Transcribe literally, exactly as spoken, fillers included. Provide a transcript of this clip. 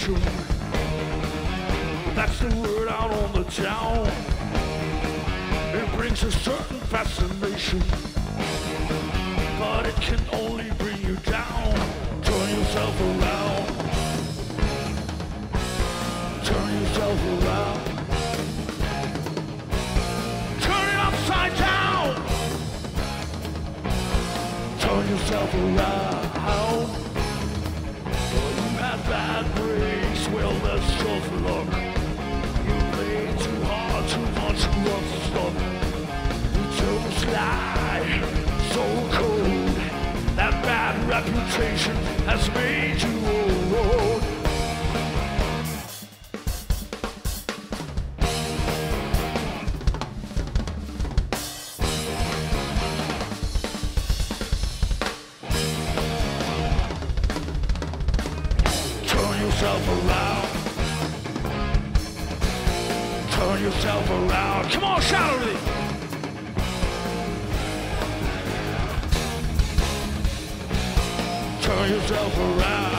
reputation. That's the word out on the town. It brings a certain fascination, but it can only bring you down. Turn yourself around. Turn yourself around. Turn it upside down. Turn yourself around. You had bad breaks, well that's tough luck. You played too hard, too much rough stuff. You chose lie, so cold. That bad reputation has made you old. Turn yourself around. Turn yourself around. Come on, shout at me. Turn yourself around.